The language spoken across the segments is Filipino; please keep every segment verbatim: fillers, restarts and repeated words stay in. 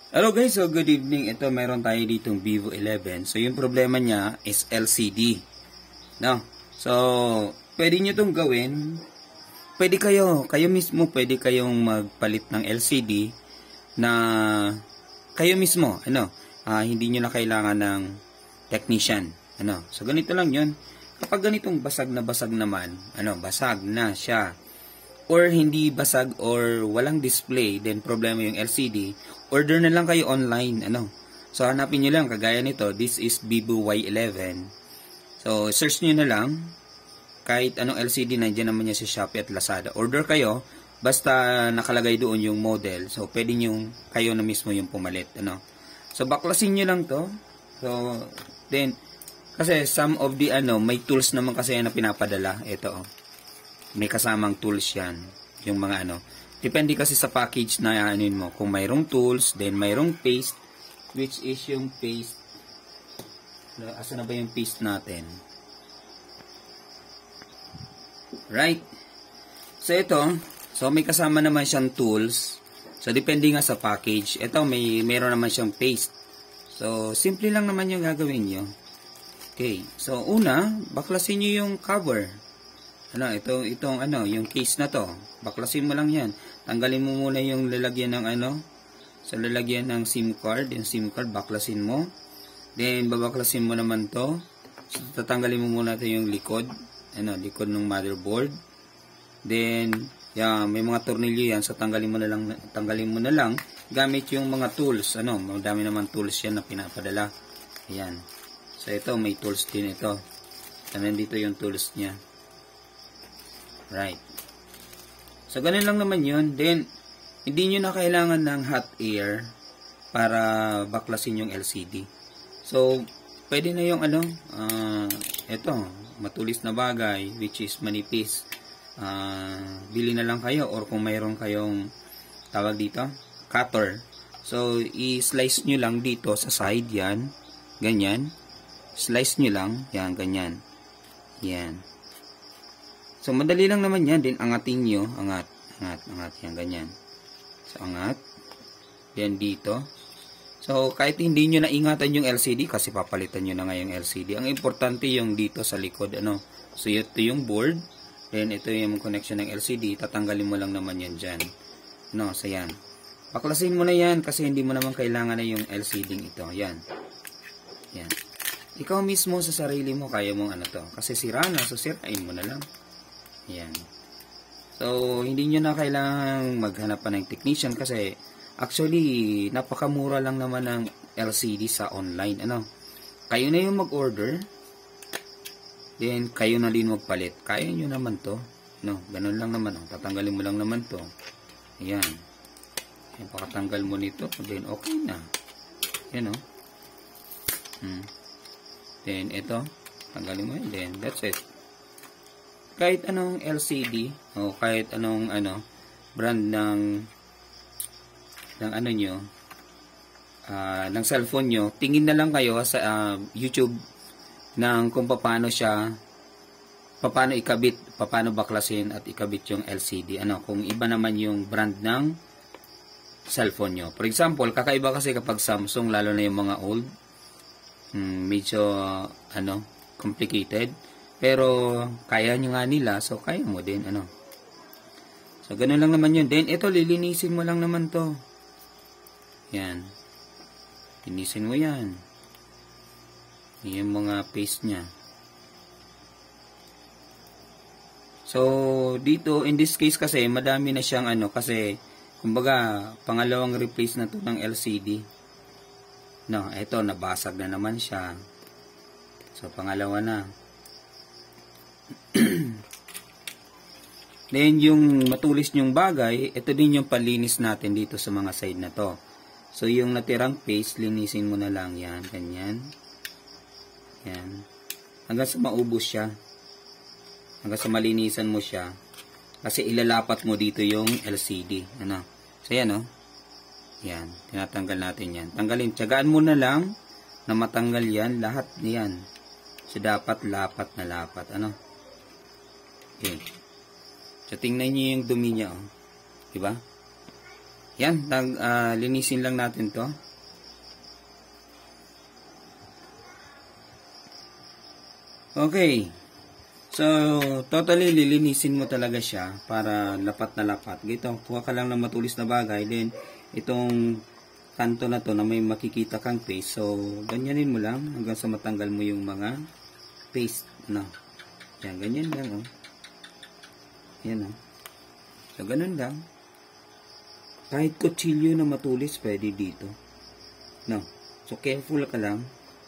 Hello guys, so good evening. Ito mayroon tayo ditong Vivo eleven. So yung problema niya is L C D. No? So pwede nyo itong gawin. Pwede kayo, kayo mismo pwede kayong magpalit ng L C D na kayo mismo, ano, uh, hindi nyo na kailangan ng technician. Ano? So ganito lang yun. Kapag ganitong basag na basag naman, ano, basag na siya, or hindi basag or walang display, then problema yung L C D, order na lang kayo online, ano. So hanapin niyo lang kagaya nito, this is Vivo Y eleven. So search niyo na lang kahit anong L C D, nandiyan naman niya sa Shopee at Lazada. Order kayo basta nakalagay doon yung model. So pwede niyo kayo na mismo yung pumalit, ano. So baklasin niyo lang 'to. So then kasi some of the ano, may tools naman kasi na pinapadala. Ito oh. May kasamang tools yan, yung mga ano, depende kasi sa package na anin mo, kung mayroong tools, then mayroong paste, which is yung paste, asa na ba yung paste natin, right? So ito, so may kasama naman siyang tools, so depende nga sa package. Ito may meron naman siyang paste, so simple lang naman yung gagawin nyo. Okay, so una, baklasin nyo yung cover. Ano, ito, itong ano, yung case na to. Baklasin mo lang yan. Tanggalin mo muna yung lalagyan ng ano, sa lalagyan ng SIM card. Yung SIM card, baklasin mo. Then, babaklasin mo naman to. So, tatanggalin mo muna ito yung likod. Ano, likod ng motherboard. Then, yan, may mga tornilyo yan. So, tanggalin mo na lang, tanggalin mo na lang gamit yung mga tools. Ano, madami naman tools yan na pinapadala. Ayan. So, ito, may tools din ito. And dito yung tools niya. Right. So, ganun lang naman yun. Then, hindi nyo na kailangan ng hot air para baklasin yung L C D. So, pwede na yung ano, uh, ito, matulis na bagay, which is manipis. Uh, bili na lang kayo, or kung mayroon kayong, tawag dito, cutter. So, i-slice nyo lang dito sa side, yan. Ganyan. Slice nyo lang, yan, ganyan. Yan. So, madali lang naman yan. Then, angatin nyo. Angat. Angat. Angat. Yan. Ganyan. So, angat. Then, dito. So, kahit hindi nyo naingatan yung L C D, kasi papalitan nyo na nga yung L C D. Ang importante yung dito sa likod. Ano? So, ito yung board. Then, ito yung connection ng L C D. Tatanggalin mo lang naman yan dyan. No? So, yan. Baklasin mo na yan kasi hindi mo naman kailangan na yung L C D ito. Yan. Yan. Ikaw mismo sa sarili mo, kaya mong ano to. Kasi sira na. So, sirain mo na lang. Yan. So, hindi nyo na kailangang maghanap pa ng technician kasi actually, napakamura lang naman ng L C D sa online. Ano? Kayo na yung mag-order. Then, kayo na din magpalit. Kaya nyo naman to. No? Ganun lang naman. Oh. Tatanggalin mo lang naman to. Ayan. Ayan, pakatanggal mo nito. Then, okay na. Yan, oh. Hmm. Then, ito. Tanggalin mo yun. Then, that's it. Kahit anong L C D o kahit anong ano brand ng ng ano nyo, uh, ng cellphone nyo, tingin na lang kayo sa uh, YouTube ng kung paano siya, paano ikabit, paano baklasin at ikabit yung L C D. Ano, kung iba naman yung brand ng cellphone nyo. For example, kakaiba kasi kapag Samsung, lalo na yung mga old, hmm, medyo uh, ano, complicated. Pero, kaya nyo nga nila, so kaya mo din, ano. So, ganun lang naman yun. Then, ito, lilinisin mo lang naman to. Yan. Linisin mo yan. Yung mga paste niya. So, dito, in this case kasi, madami na siyang, ano, kasi, kumbaga, pangalawang replace na to ng L C D. No, ito, nabasag na naman siya. So, pangalawa na. Then yung matulis nyong bagay, ito din yung palinis natin dito sa mga side na to. So yung natirang paste, linisin mo na lang yan, ganyan. Yan. Hanggang sa maubos siya. Hanggang sa malinisan mo siya. Kasi ilalapat mo dito yung L C D. Ano? So yan, oh. Yan. Tinatanggal natin yan. Tanggalin. Tiyagaan mo na lang na matanggal yan. Lahat yan. So dapat lapat na lapat. Ano? Okay. So, tingnan nyo yung dumi niya, oh. Diba? Yan, nag, uh, linisin lang natin to. Okay. So, totally lilinisin mo talaga siya para lapat na lapat. Gito, kuha ka lang ng matulis na bagay. Then, itong kanto na to na may makikita kang paste. So, ganyanin mo lang hanggang sa matanggal mo yung mga paste. No. Yan, ganyan lang. Oh. Yan. Oh. So, ganun lang. Kahit kutsilyo na matulis, pwede dito. No. So, careful ka lang.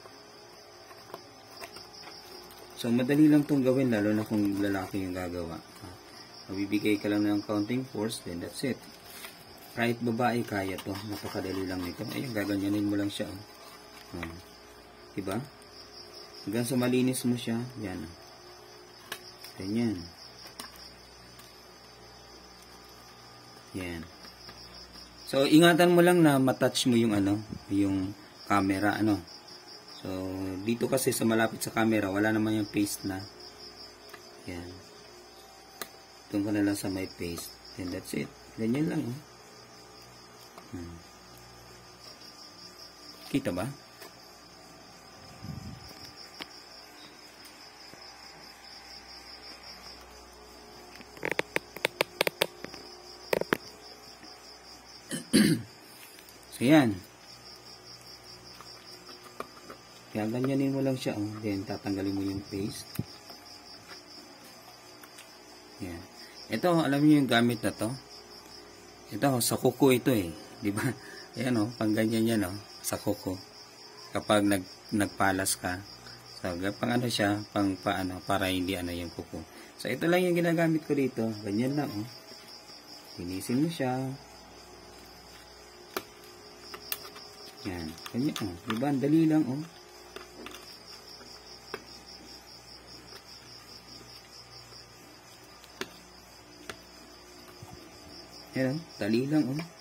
So, madali lang itong gawin, lalo na kung lalaki yung gagawa. Mabibigay ka lang ng counting force, then that's it. Kahit babae, kaya to. Napakadali lang nito. Ayun, gaganyanin mo lang siya. Oh. Oh. Diba? Hanggang sa malinis mo siya, yan. Ganyan. Yan. So, ingatan mo lang na matouch mo yung ano, yung camera, ano. So, dito kasi sa malapit sa camera, wala naman yung paste na. Yan. Doon ka na lang sa may paste. And that's it. Ganyan lang. Oh. Hmm. Kita ba? So, yan. Kaya ganyanin mo lang siya, oh. Then, tatanggalin mo yung paste. Yan. Ito, alam niyo yung gamit na to? Ito, sa kuko ito eh. Diba? Ayan, oh. Pang ganyan yan, oh. Sa kuko. Kapag nag, nagpalas ka. So, pang ano siya, pang paano, para hindi ano yung kuko. So, ito lang yung ginagamit ko dito. Ganyan lang, oh. Linisin mo siya. Yan. Ganyan, oh. Diba? Ang dali lang, oh. Yan, dali lang, oh.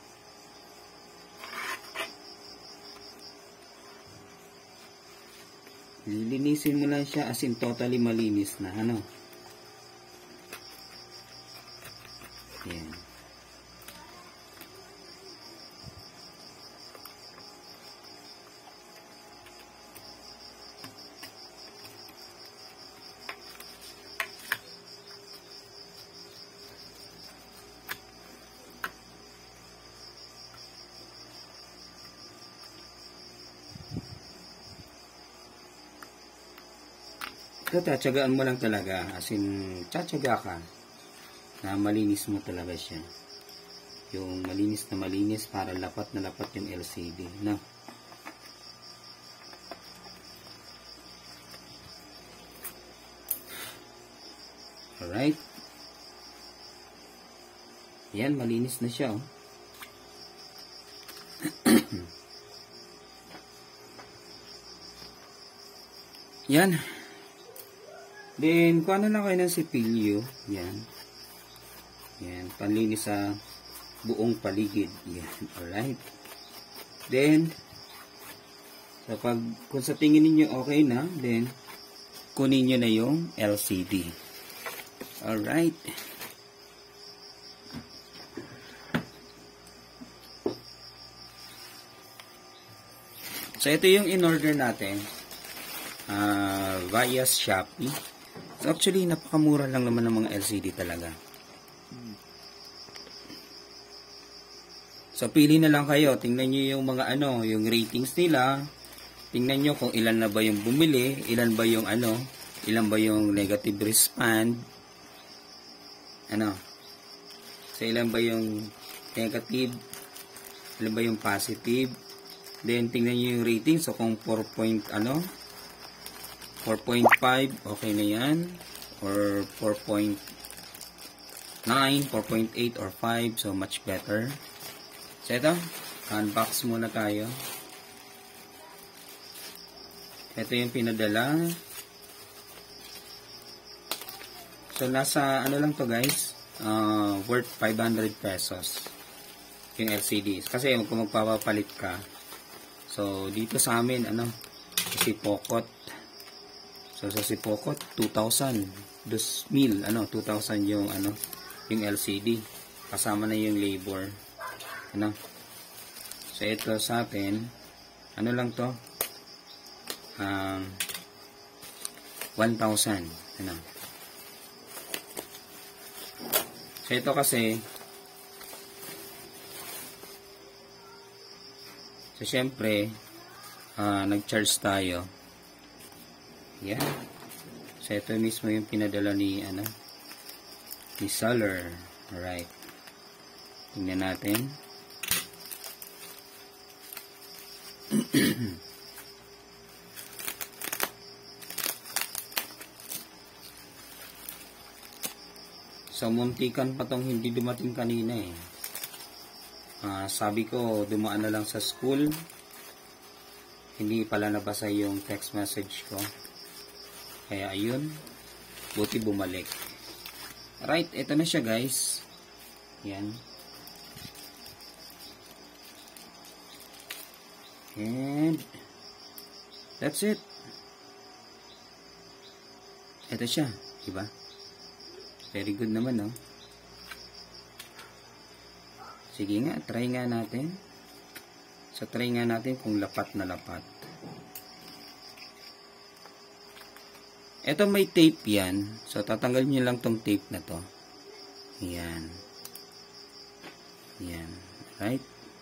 Lilinisin mo lang siya as in totally malinis na, ano. Yan. Ito, tatsagaan mo lang talaga. As in, tsatsaga ka na malinis mo talaga siya. Yung malinis na malinis para lapat na lapat yung L C D. No? Alright. Yan, malinis na siya. Oh. Yan. Then, kung ano lang kayo ng sipilyo, yan. Yan, panlinis sa buong paligid. Yan, alright. Then, so pag, kung sa tingin ninyo okay na, then, kunin nyo na yung L C D. Alright. So, ito yung in-order natin uh, via Shopee. So, actually, napakamura lang naman ng mga L C D talaga. So, pili na lang kayo. Tingnan nyo yung mga ano, yung ratings nila. Tingnan nyo kung ilan na ba yung bumili, ilan ba yung ano, ilan ba yung negative respond. Ano? So, ilan ba yung negative, ilan ba yung positive. Then, tingnan nyo yung rating. So, kung four point, ano, four point five, okay na yan. Or four point nine, four point eight, or five. So, much better. So, ito. Unbox muna tayo. Ito yung pinadala. So, nasa, ano lang to guys, uh, worth five hundred pesos. Yung L C D. Kasi, kung magpapapalit ka, so, dito sa amin, ano, si Pokot. So, sa si Pokot, two thousand. two thousand, ano, two thousand yung, ano, yung L C D. Kasama na yung labor. Ano? So, ito sa atin, ano lang to? Um, one thousand. Ano? So, ito kasi, so, syempre, uh, nag-charge tayo. Yan. So, ito mismo yung pinadala ni, ano, ni seller. Alright. Tingnan natin. So, muntikan pa tong hindi dumating kanina eh. Uh, sabi ko, dumaan na lang sa school. Hindi pala nabasa yung text message ko. Kaya ayun, buti bumalik. Right, ito na siya guys. Yan. And that's it. Ito siya, diba? Very good naman, no? Sige nga, try nga natin. So, try nga natin kung lapat na lapat. Ito may tape yan. So, tatanggalin nyo lang tong tape na to. Yan. Yan. Right?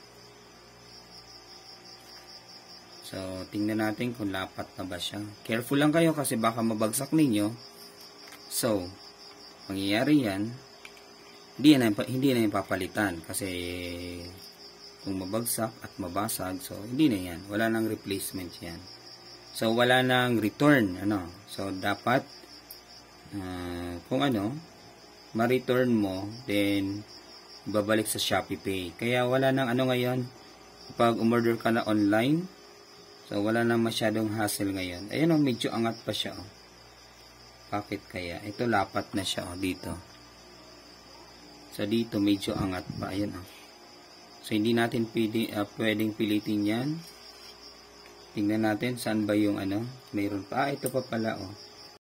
So, tingnan natin kung lapat na ba siya. Careful lang kayo kasi baka mabagsak ninyo. So, mangyayari yan, hindi na, hindi na yung papalitan. Kasi, kung mabagsak at mabasag, so, hindi na yan. Wala nang replacement yan. So, wala nang return. Ano? So, dapat, uh, kung ano, ma-return mo, then, babalik sa Shopee Pay. Kaya, wala nang ano ngayon, pag umorder ka na online, so, wala nang masyadong hassle ngayon. Ayan o, medyo angat pa siya o. Bakit kaya? Ito, lapat na siya o, dito. So, dito, medyo angat pa. Ayan o. So, hindi natin pwede, uh, pwedeng pilitin yan. Tingnan natin saan ba yung ano. Mayroon pa. Ah, ito pa pala o.